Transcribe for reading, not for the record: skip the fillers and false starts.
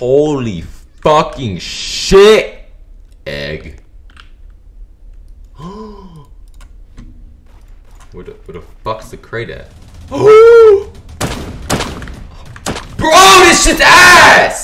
Holy fucking shit! Egg. Where the fuck's the crate at? Bro, this shit's ass!